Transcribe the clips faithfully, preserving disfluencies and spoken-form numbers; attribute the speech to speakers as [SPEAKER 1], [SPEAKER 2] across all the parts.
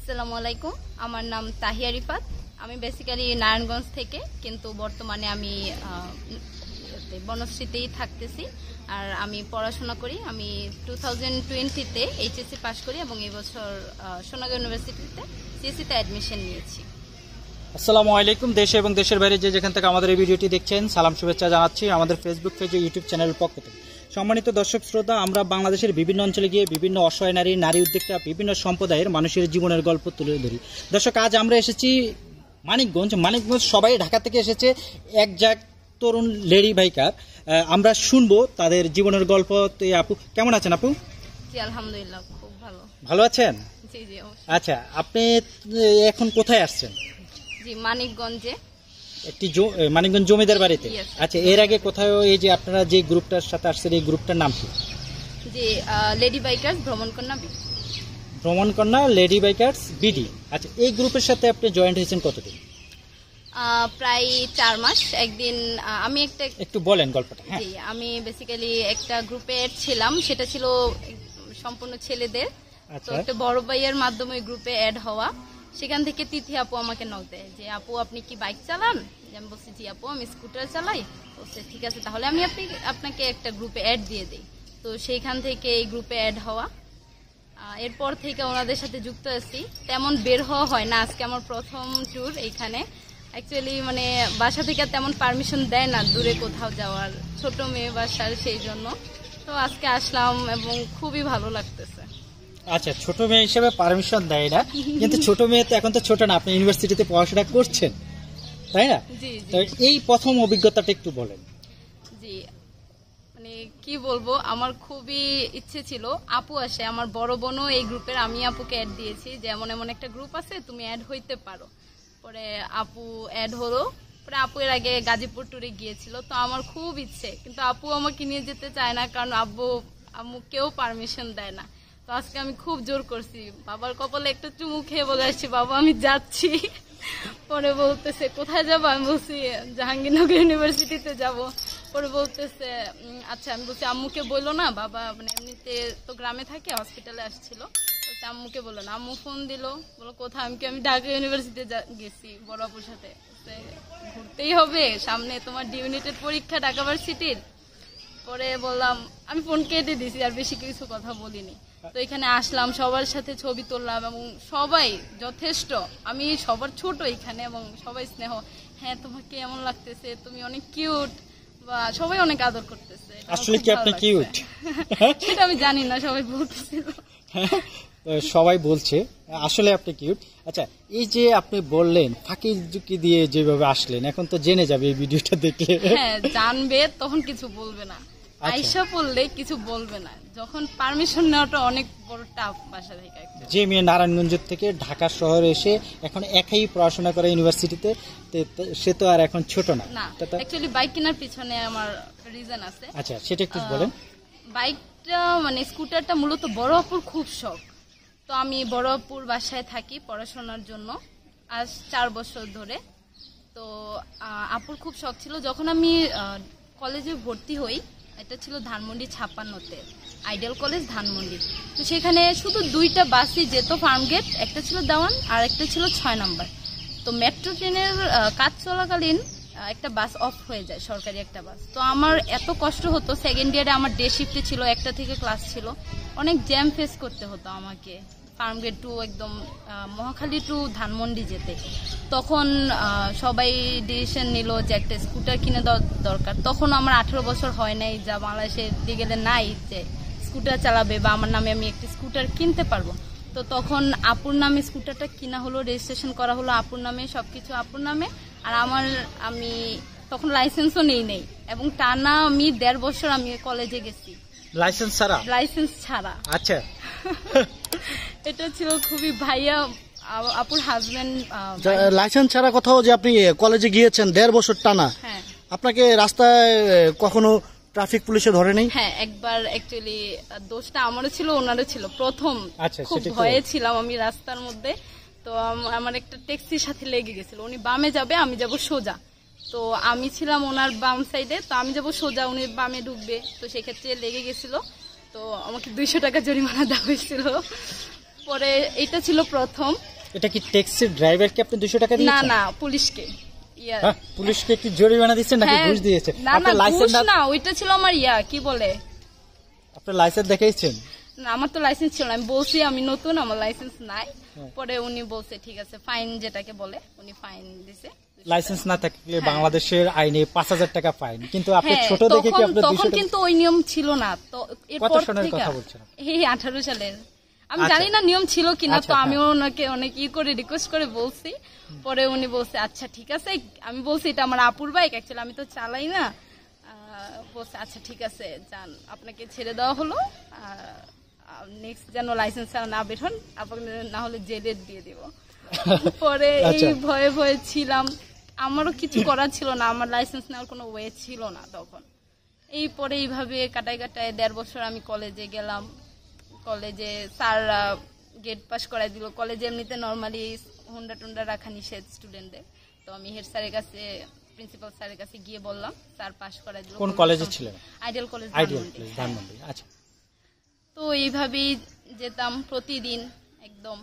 [SPEAKER 1] আসসালামু আলাইকুম, আমার নাম তাহিয়া রিফাত। আমি বেসিক্যালি নারায়ণগঞ্জ থেকে, কিন্তু বর্তমানে আমি বনশ্রীতেই থাকতেছি। আর আমি পড়াশোনা করি। আমি টু থাউজেন্ড টোয়েন্টিতে এইচএসসি পাশ করি এবং এই বছর সোনাগাঁও ইউনিভার্সিটিতে সিএসসিতে অ্যাডমিশন নিয়েছি।
[SPEAKER 2] আসসালামু আলাইকুম। দেশে এবং দেশের বাইরে যে যেখান থেকে আমাদের এই ভিডিওটি দেখছেন, সালাম শুভেচ্ছা জানাচ্ছি আমাদের ফেসবুক পেজ ও ইউটিউব চ্যানেলের পক্ষ থেকে। সম্মানিত দর্শক শ্রোতা, আমরা বাংলাদেশের বিভিন্ন অঞ্চলে গিয়ে বিভিন্ন অসহায় নারী নারী উদ্যোক্তা বিভিন্ন সম্প্রদায়ের মানুষের জীবনের গল্প তুলে ধরি। দর্শক, আজ আমরা এসেছি মানিকগঞ্জ। মানিকগঞ্জ সবাই ঢাকা থেকে এসেছে, এক যাক তরুণ লেডি বাইকার। আমরা শুনবো তাদের জীবনের গল্প। তো আপু কেমন আছেন? আপু
[SPEAKER 1] জি আলহামদুলিল্লাহ, খুব ভালো।
[SPEAKER 2] ভালো আছেন?
[SPEAKER 1] জি জি।
[SPEAKER 2] আচ্ছা, আপনি এখন কোথায় আসছেন?
[SPEAKER 1] জি মানিকগঞ্জে,
[SPEAKER 2] একটি মানিকগঞ্জ জমিদার বাড়িতে। আচ্ছা, এর আগে কোথাও এই যে আপনারা যে গ্রুপটার সাথে আসছেন, এই গ্রুপটার নাম কি?
[SPEAKER 1] জি লেডি বাইকার্স ভ্রমণ কন্যা বিডি।
[SPEAKER 2] ভ্রমণ কন্যা লেডি বাইকার্স বিডি। আচ্ছা, এই গ্রুপের সাথে আপনি জয়েন্ট হয়েছেন কতদিন?
[SPEAKER 1] প্রায় চার মাস। একদিন আমি একটা
[SPEAKER 2] একটু বলেন গল্পটা।
[SPEAKER 1] জি, আমি বেসিক্যালি একটা গ্রুপে ছিলাম, সেটা ছিল সম্পূর্ণ ছেলেদের। তো একটা বড় ভাইয়ের মাধ্যমে গ্রুপে অ্যাড হওয়া। সেখান থেকে তিথি আপু আমাকে নক দেয় যে আপু আপনি কি বাইক চালান? আমি বলছি জি আপু আমি স্কুটার চালাই। বলছে ঠিক আছে, তাহলে আমি আপনি আপনাকে একটা গ্রুপে অ্যাড দিয়ে দিই। তো সেইখান থেকে এই গ্রুপে অ্যাড হওয়া। এরপর থেকে ওনাদের সাথে যুক্ত আছি। তেমন বের হওয়া হয় না। আজকে আমার প্রথম ট্যুর এইখানে। অ্যাকচুয়ালি মানে বাসা থেকে তেমন পারমিশন দেয় না দূরে কোথাও যাওয়ার, ছোট মেয়ে বাসার, সেই জন্য। তো আজকে আসলাম এবং খুবই ভালো লাগতেছে।
[SPEAKER 2] আচ্ছা, ছোট মেয়ে হিসেবে পারমিশন দেয় না, কিন্তু ছোট মেয়ে তো এখন তো ছোট না, আপনি ইউনিভার্সিটিতে পড়াশোনা করছেন, তাই না?
[SPEAKER 1] জি
[SPEAKER 2] তো এই প্রথম অভিজ্ঞতাটা একটু বলেন।
[SPEAKER 1] জি মানে কি বলবো, আমার খুবই ইচ্ছে ছিল আপু আসে। আমার বড় বোনও এই গ্রুপের, আমি আপুকে অ্যাড দিয়েছি যে এমন এমন একটা গ্রুপ আছে, তুমি অ্যাড হইতে পারো। পরে আপু অ্যাড হলো। পরে আপু এর আগে গাজীপুর ট্যুরে গিয়েছিল। তো আমার খুব ইচ্ছে, কিন্তু আপু আমাকে নিয়ে যেতে চায় না, কারণ আব্বু আম্মু কেউ পারমিশন দেয় না। তো আজকে আমি খুব জোর করছি, বাবার কপালে একটা চুমু খেয়ে বলে আসছি বাবা আমি যাচ্ছি। পরে বলতেছে কোথায় যাবো? আমি বলছি জাহাঙ্গীরনগর ইউনিভার্সিটিতে যাব। পরে বলতেছে আচ্ছা। আমি বলছি আম্মুকে বললো না, বাবা মানে এমনিতে তো গ্রামে থাকে, হসপিটালে আসছিল। বলছে আম্মুকে বললো না। আম্মু ফোন দিল, বলো কোথায়? আমি কি আমি ঢাকা ইউনিভার্সিটিতে গেছি বড় আপুর সাথে। ঘুরতেই হবে, সামনে তোমার ডি ইউনিটের পরীক্ষা ঢাকা ভার্সিটির। পরে বললাম, আমি ফোন কেটে দিছি, আর বেশি কিছু কথা বলিনি। তো এখানে আসলাম, সবার সাথে ছবি তুললাম এবং সবাই যথেষ্ট। আমি সবার ছোট এখানে এবং সবাই স্নেহ। হ্যাঁ তোমাকে এমন লাগতেছে, তুমি অনেক কিউট, বা সবাই অনেক আদর করতেছে।
[SPEAKER 2] আসলে কি আপনি কিউট?
[SPEAKER 1] সেটা আমি জানি না, সবাই বলতেছিল।
[SPEAKER 2] সবাই বলছে আসলে আপনি কিউট। আচ্ছা, এই যে আপনি বললেন ফাঁকি ঝুঁকি দিয়ে যেভাবে আসলেন, এখন তো জেনে যাবে এই ভিডিওটা দেখলে।
[SPEAKER 1] হ্যাঁ জানবে, তখন কিছু বলবে না। আয়শা পড়লে কিছু বলবে না। যখন পারমিশন নেওয়াটা অনেক বড় টাফ বাসা থেকে।
[SPEAKER 2] যে মেয়ে নারায়ণগঞ্জ থেকে ঢাকা শহরে এসে এখন একাই পড়াশোনা করে ইউনিভার্সিটিতে, সে তো আর এখন ছোট না।
[SPEAKER 1] না, অ্যাকচুয়ালি বাইক কেনার পিছনে আমার রিজন আছে।
[SPEAKER 2] আচ্ছা, সেটা একটু বলেন।
[SPEAKER 1] বাইকটা মানে স্কুটারটা মূলত বড় আপুর খুব শখ। তো আমি বড় আপুর বাসায় থাকি পড়াশোনার জন্য আজ চার বছর ধরে। তো আপুর খুব শখ ছিল। যখন আমি কলেজে ভর্তি হই, এটা ছিল ধানমন্ডি ছাপ্পান্নতে, আইডিয়াল কলেজ ধানমন্ডি। তো সেখানে শুধু দুইটা বাসই যেত, ফার্মগেট, একটা ছিল দেওয়ান আর একটা ছিল ছয় নাম্বার। তো মেট্রো ট্রেনের কাজ চলাকালীন একটা বাস অফ হয়ে যায়, সরকারি একটা বাস। তো আমার এত কষ্ট হতো, সেকেন্ড ইয়ারে আমার ডে শিফটে ছিল, একটা থেকে ক্লাস ছিল, অনেক জ্যাম ফেস করতে হতো আমাকে ফার্মগেট টু একদম মহাখালী টু ধানমন্ডি যেতে। তখন সবাই ডিসিশন নিল যে একটা স্কুটার কিনে দেওয়া দরকার। তখন আমার আঠেরো বছর হয় নাই, যা বাংলাদেশে দিয়ে গেলে নাই যে স্কুটার চালাবে বা আমার নামে আমি একটা স্কুটার কিনতে পারবো। তো তখন আপুর নামে স্কুটারটা কিনা হলো, রেজিস্ট্রেশন করা হলো আপুর নামে, সবকিছু আপুর নামে। আর আমার আমি তখন লাইসেন্সও নেই নেই এবং টানা আমি দেড় বছর আমি কলেজে গেছি
[SPEAKER 2] লাইসেন্স ছাড়া। লাইসেন্স
[SPEAKER 1] ছাড়া।
[SPEAKER 2] আচ্ছা।
[SPEAKER 1] এটা ছিল খুবই ভাইয়া আপুর হাজবেন্ড।
[SPEAKER 3] লাইসেন্স ছাড়া কোথাও যে আপনি কলেজে গিয়েছেন দেড় বছর টানা,
[SPEAKER 1] হ্যাঁ।
[SPEAKER 3] আপনাকে রাস্তায় কখনো ট্রাফিক পুলিশে ধরে নেই?
[SPEAKER 1] হ্যাঁ, একবার। অ্যাকচুয়ালি দোষটা আমারও ছিল, ওনারও ছিল। প্রথম খুব ভয়ে ছিলাম আমি রাস্তার মধ্যে। তো আমার একটা ট্যাক্সির সাথে লেগে গেছিল। উনি বামে যাবে, আমি যাব সোজা। তো আমি ছিলাম ওনার বাম সাইডে, তো আমি যাব সোজা, উনি বামে ঢুকবে। তো সেক্ষেত্রে লেগে গেছিল। তো আমাকে দুইশো টাকা জরিমানা দেওয়া হয়েছিল। পরে এটা ছিল প্রথম।
[SPEAKER 2] এটা কি ট্যাক্সি ড্রাইভারকে আপনি দুশো টাকা
[SPEAKER 1] না
[SPEAKER 2] দিয়েছেন?
[SPEAKER 1] না পুলিশকে ইয়া
[SPEAKER 2] হ্যাঁ, পুলিশকে কি জরিমানা দিচ্ছেন নাকি
[SPEAKER 1] হ্যাঁ,
[SPEAKER 2] ঘুষ দিয়েছে?
[SPEAKER 1] না না
[SPEAKER 2] আপনার
[SPEAKER 1] ঘুষ
[SPEAKER 2] লাইসেন্স
[SPEAKER 1] না, ওইটা ছিল আমার ইয়া কি বলে,
[SPEAKER 2] আপনার লাইসেন্স দেখাইছেন?
[SPEAKER 1] না আমার তো লাইসেন্স ছিল না, আমি বলছি আমি নতুন, আমার লাইসেন্স নাই।
[SPEAKER 2] হ্যাঁ।
[SPEAKER 1] পরে উনি বলছে ঠিক আছে ফাইন যেটাকে বলে, উনি ফাইন দিছে।
[SPEAKER 2] লাইসেন্স না থাকলে
[SPEAKER 1] হ্যাঁ।
[SPEAKER 2] বাংলাদেশের আইনে পাঁচ হাজার টাকা ফাইন, কিন্তু আপনি
[SPEAKER 1] হ্যাঁ,
[SPEAKER 2] ছোট দেখে কি
[SPEAKER 1] তখন
[SPEAKER 2] আপনার দুশো
[SPEAKER 1] তখন
[SPEAKER 2] টাকা?
[SPEAKER 1] কিন্তু ওই নিয়ম ছিল না, তো এরপর
[SPEAKER 2] কত সনের
[SPEAKER 1] থেকে
[SPEAKER 2] কথা বলছেন?
[SPEAKER 1] এই আঠারো সালের, আমি
[SPEAKER 2] আচ্ছা।
[SPEAKER 1] জানি না নিয়ম ছিল কিনা,
[SPEAKER 2] আচ্ছা,
[SPEAKER 1] তো
[SPEAKER 2] হ্যাঁ।
[SPEAKER 1] আমি ওনাকে অনেক ই করে রিকোয়েস্ট করে বলছি। পরে উনি বলছে আচ্ছা ঠিক আছে, আমি বলছি এটা আমার আপুর বাইক, অ্যাকচুয়ালি আমি তো চালাই না। আহ, বলছে আচ্ছা ঠিক আছে যান, আপনাকে ছেড়ে দেওয়া হলো, নেক্সট যেন লাইসেন্স ছাড়া না বের হন, আপনাকে না হলে জেলে দিয়ে দিব। পরে এই
[SPEAKER 2] আচ্ছা।
[SPEAKER 1] ভয়ে ভয়ে ছিলাম, আমারও কিছু করার ছিল না, আমার লাইসেন্স নেওয়ার কোনো ওয়ে ছিল না তখন। এই পরে এইভাবে কাটায় কাটায় দেড় বছর আমি কলেজে গেলাম। কলেজে স্যার গেট পাস করাই দিল। কলেজে এমনিতে নর্মালি হুন্ডা টুন্ডা রাখা নিষেধ স্টুডেন্টদের, তো আমি হেড স্যারের কাছে, প্রিন্সিপাল স্যারের কাছে গিয়ে বললাম, স্যার পাস করাই দিল।
[SPEAKER 2] কোন কলেজে ছিলেন?
[SPEAKER 1] Ideal college
[SPEAKER 2] ideal
[SPEAKER 1] Dhanmondi.
[SPEAKER 2] College Dhanmondi. আচ্ছা,
[SPEAKER 1] তো এইভাবেই যেতাম প্রতিদিন, একদম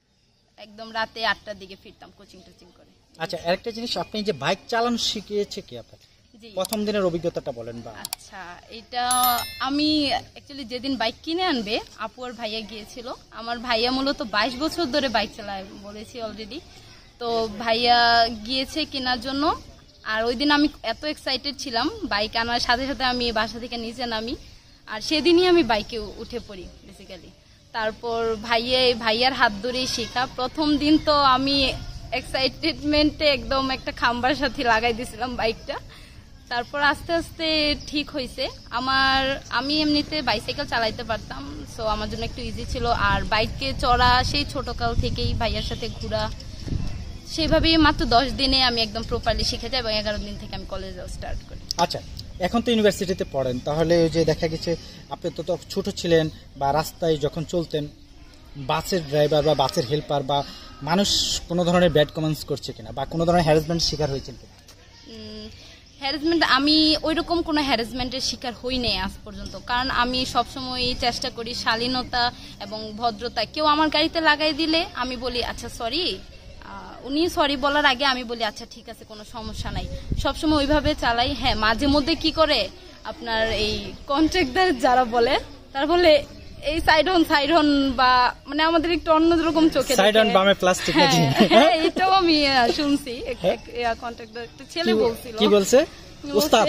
[SPEAKER 1] একদম রাতে আটটার দিকে ফিরতাম কোচিং টোচিং করে।
[SPEAKER 2] আচ্ছা, আরেকটা জিনিস, আপনি যে বাইক চালানো শিখিয়েছে কি আপনার?
[SPEAKER 1] জি
[SPEAKER 2] প্রথম দিনের অভিজ্ঞতাটা বলেন। বা
[SPEAKER 1] আচ্ছা, এটা আমি অ্যাকচুয়ালি যেদিন বাইক কিনে আনবে আপু আর ভাইয়া গিয়েছিল। আমার ভাইয়া মূলত বাইশ বছর ধরে বাইক চালায়, বলেছি অলরেডি। তো ভাইয়া গিয়েছে কেনার জন্য, আর ওই দিন আমি এত এক্সাইটেড ছিলাম, বাইক আনার সাথে সাথে আমি বাসা থেকে নিচে নামি, আর সেদিনই আমি বাইকে উঠে পড়ি বেসিক্যালি। তারপর ভাইয়া ভাইয়ার হাত ধরেই শেখা। প্রথম দিন তো আমি এক্সাইটেডমেন্টে একদম একটা খাম্বার সাথে লাগাই দিয়েছিলাম বাইকটা। তারপর আস্তে আস্তে ঠিক হয়েছে আমার। আমি এমনিতে বাইসাইকেল চালাইতে পারতাম, সো আমার জন্য একটু ইজি ছিল। আর বাইকে চড়া সেই ছোটকাল থেকেই ভাইয়ার সাথে ঘোরা, সেভাবেই মাত্র দশ দিনে আমি একদম প্রপারলি শিখে যাই, এবং এগারো দিন থেকে আমি কলেজে স্টার্ট করি।
[SPEAKER 2] আচ্ছা, এখন তো ইউনিভার্সিটিতে পড়েন, তাহলে ওই যে দেখা গেছে আপনি তো তো ছোট ছিলেন, বা রাস্তায় যখন চলতেন বাসের ড্রাইভার বা বাসের হেল্পার বা মানুষ কোনো ধরনের ব্যাড কমেন্টস করছে কিনা, বা কোনো ধরনের হ্যারাসমেন্ট শিকার হয়েছেন কিনা?
[SPEAKER 1] হ্যারাসমেন্ট, আমি ওইরকম কোনো হ্যারাসমেন্টের শিকার হই নাই আজ পর্যন্ত, কারণ আমি সবসময় চেষ্টা করি শালীনতা এবং ভদ্রতা। কেউ আমার গাড়িতে লাগাই দিলে আমি বলি আচ্ছা সরি, উনি সরি বলার আগে আমি বলি আচ্ছা ঠিক আছে কোনো সমস্যা নাই, সবসময় ওইভাবে চালাই। হ্যাঁ, মাঝে মধ্যে কি করে আপনার এই কন্ট্রাক্টর যারা বলে, তার বলে এই সাইড হন সাইড হন, বা মানে আমাদের একটু অন্যরকম চোখে
[SPEAKER 2] সাইড অন বামে প্লাস্টিক নাকি?
[SPEAKER 1] হ্যাঁ, এটাও আমি আহ, শুনছি। কন্ট্রাক্টর একটা ছেলে বলছিল।
[SPEAKER 2] কি বলছে উস্তাদ?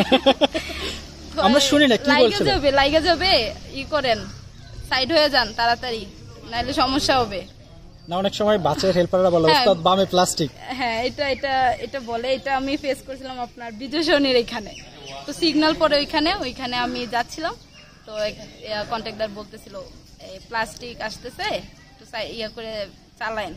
[SPEAKER 2] আমরা শুনি না কি
[SPEAKER 1] লাইগা
[SPEAKER 2] বলছিল।
[SPEAKER 1] যাবে লাইগা যাবে ই করেন, সাইড হয়ে যান তাড়াতাড়ি, নাইলে সমস্যা হবে।
[SPEAKER 2] না, অনেক সময় বাসের হেল্পাররা বলে
[SPEAKER 1] হ্যাঁ।
[SPEAKER 2] উস্তাদ বামে প্লাস্টিক।
[SPEAKER 1] হ্যাঁ, এটা এটা এটা বলে। এটা আমি ফেস করেছিলাম আপনার বিজয়সরণীর এখানে। তো সিগন্যাল পরে ওইখানে ওইখানে আমি যাচ্ছিলাম, তো কন্ট্রাক্টর বলতেছিল প্লাস্টিক আসতেছে, তো ইয়া করে চালায়েন।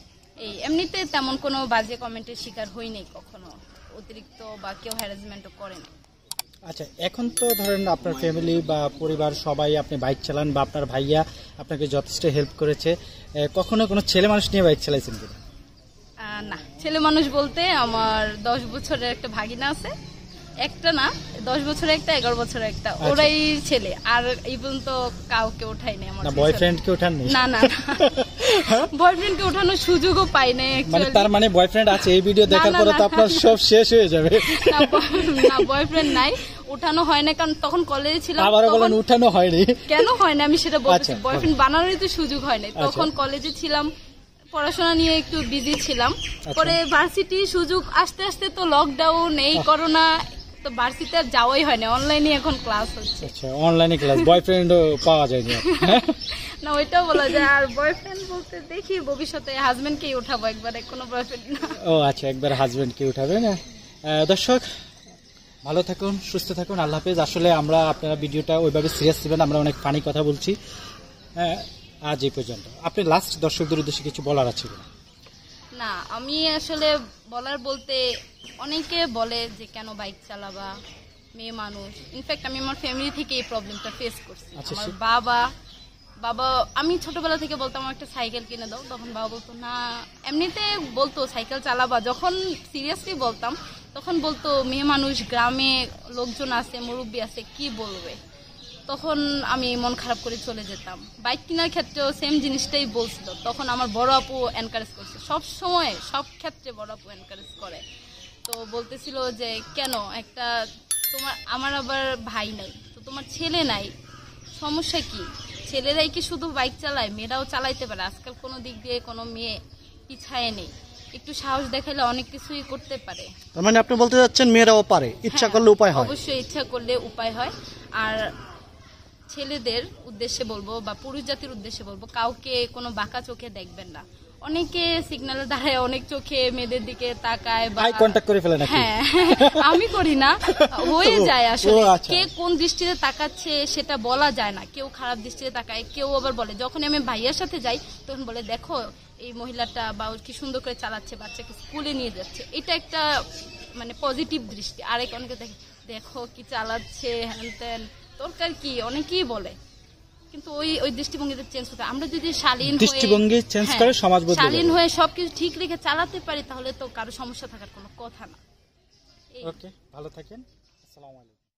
[SPEAKER 1] এই এমনিতে তেমন কোনো বাজে কমেন্টের শিকার হইনি কখনো, অতিরিক্ত বা কেউ হ্যারাসমেন্টও করে না।
[SPEAKER 2] আচ্ছা, এখন তো ধরেন আপনার ফ্যামিলি বা পরিবার সবাই আপনি বাইক চালান, বা আপনার ভাইয়া আপনাকে যথেষ্ট হেল্প করেছে, এ, কখনো কোনো ছেলে মানুষ নিয়ে বাইক চালাইছেন কিনা?
[SPEAKER 1] আহ, না, ছেলে মানুষ বলতে আমার দশ বছরের একটা ভাগিনা আছে, একটা না দশ বছরের একটা, এগারো বছরের একটা, ওরাই ছেলে। আর এই পর্যন্ত কাউকে ওঠাইনি আমার।
[SPEAKER 2] না, বয়ফ্রেন্ডকে ওঠাননি?
[SPEAKER 1] না না, বয়ফ্রেন্ডকে ওঠানোর সুযোগও পাই নাই
[SPEAKER 2] মানে
[SPEAKER 1] actually।
[SPEAKER 2] তার মানে বয়ফ্রেন্ড আছে, এই ভিডিও
[SPEAKER 1] না,
[SPEAKER 2] দেখার
[SPEAKER 1] না,
[SPEAKER 2] পরে
[SPEAKER 1] না।
[SPEAKER 2] তো আপনার সব শেষ হয়ে যাবে।
[SPEAKER 1] না, বয়- না, বয়ফ্রেন্ড নাই, ওঠানো হয় না, কারণ তখন কলেজে ছিলাম।
[SPEAKER 2] আবারও
[SPEAKER 1] তখন-
[SPEAKER 2] বলেন উঠানো হয়নি।
[SPEAKER 1] কেন হয় না আমি সেটা বলছি,
[SPEAKER 2] আচ্ছা,
[SPEAKER 1] বয়ফ্রেন্ড বানানোরই তো সুযোগ হয় না। তখন কলেজে ছিলাম, পড়াশোনা নিয়ে একটু বিজি ছিলাম। পরে ভার্সিটি সুযোগ আসতে আসতে তো লকডাউন, এই করোনা, তো ভার্সিটিতে আর যাওয়াই হয় না, অনলাইনে এখন ক্লাস হচ্ছে।
[SPEAKER 2] আচ্ছা, অনলাইনে ক্লাস, বয়ফ্রেন্ডও পাওয়া যায়নি।
[SPEAKER 1] না, ওইটাও বলা যায়। আর বয়ফ্রেন্ড বলতে দেখি ভবিষ্যতে হাজবেন্ডকেই উঠাবো একবারে, কোনো বয়ফ্রেন্ড না।
[SPEAKER 2] ও আচ্ছা, একবার হাজবেন্ডকে উঠাবে না। আহ, দর্শক ভালো থাকুন, সুস্থ থাকুন, আল্লাহ হাফেজ। আসলে আমরা আপনারা ভিডিওটা ওইভাবে সিরিয়াস নেবেন, আমরা অনেক ফানি কথা বলছি। হ্যাঁ, আজ এই পর্যন্ত। আপনি লাস্ট দর্শকদের উদ্দেশ্যে কিছু বলার আছে কিনা?
[SPEAKER 1] না, আমি আসলে বলার বলতে, অনেকে বলে যে কেন বাইক চালাবা, মেয়ে মানুষ। ইনফ্যাক্ট আমি আমার ফ্যামিলি থেকে এই প্রবলেমটা ফেস করছি।
[SPEAKER 2] আচ্ছা,
[SPEAKER 1] আমার
[SPEAKER 2] সে-
[SPEAKER 1] বাবা বাবা আমি ছোটবেলা থেকে বলতাম আমার একটা সাইকেল কিনে দাও, তখন বাবা বলতো না, এমনিতে বলতো সাইকেল চালাবা। যখন সিরিয়াসলি বলতাম তখন বলতো মেয়ে মানুষ, গ্রামে লোকজন আছে, মুরব্বী আছে, কি বলবে। তখন আমি মন খারাপ করে চলে যেতাম। বাইক কেনার ক্ষেত্রেও সেম জিনিসটাই বলছিল, তখন আমার বড় আপু এনকারেজ করছে, সব সময় সব ক্ষেত্রে বড় আপু এনকারেজ করে। তো বলতেছিল যে কেন একটা তোমার, আমার আবার ভাই নাই, তো তোমার ছেলে নাই, সমস্যা কি? ছেলেরাই কি শুধু বাইক চালায়? মেয়েরাও চালাইতে পারে। আজকাল কোনো দিক দিয়ে কোনো মেয়ে পিছায় নেই, একটু সাহস দেখাইলে অনেক কিছুই করতে পারে।
[SPEAKER 3] তার মানে আপনি বলতে যাচ্ছেন মেয়েরাও পারে, ইচ্ছা
[SPEAKER 1] হ্যাঁ,
[SPEAKER 3] করলে উপায় হয়।
[SPEAKER 1] অবশ্যই ইচ্ছা করলে উপায় হয়। আর ছেলেদের উদ্দেশ্যে বলবো বা পুরুষ জাতির উদ্দেশ্যে বলবো, কাউকে কোনো বাঁকা চোখে দেখবেন না। অনেকে সিগন্যালে দাঁড়ায় অনেক চোখে মেয়েদের দিকে তাকায় বা
[SPEAKER 2] আই কন্টাক্ট করে ফেলে নাকি?
[SPEAKER 1] হ্যাঁ, আমি করি না, হয়ে যায় আসলে।
[SPEAKER 2] ও, আচ্ছা।
[SPEAKER 1] কে কোন দৃষ্টিতে তাকাচ্ছে সেটা বলা যায় না। কেউ খারাপ দৃষ্টিতে তাকায়, কেউ আবার বলে, যখন আমি ভাইয়ার সাথে যাই তখন বলে দেখো এই মহিলাটা বা ও কি সুন্দর করে চালাচ্ছে, বাচ্চাকে স্কুলে নিয়ে যাচ্ছে। এটা একটা মানে পজিটিভ দৃষ্টি। আরেক অনেকে দেখে দেখো কি চালাচ্ছে, হ্যান ত্যান, দরকার কি, অনেকেই বলে। কিন্তু ওই ওই দৃষ্টিভঙ্গিতে চেঞ্জ হতে, আমরা যদি শালীন হয়ে
[SPEAKER 2] দৃষ্টিভঙ্গি চেঞ্জ
[SPEAKER 1] হ্যাঁ,
[SPEAKER 2] করে সমাজ বদলে
[SPEAKER 1] শালীন
[SPEAKER 2] যাবে।
[SPEAKER 1] হয়ে সবকিছু ঠিক রেখে চালাতে পারি, তাহলে তো কারো সমস্যা থাকার কোনো কথা না। এই
[SPEAKER 2] ওকে, ভালো থাকেন। আসসালামু আলাইকুম।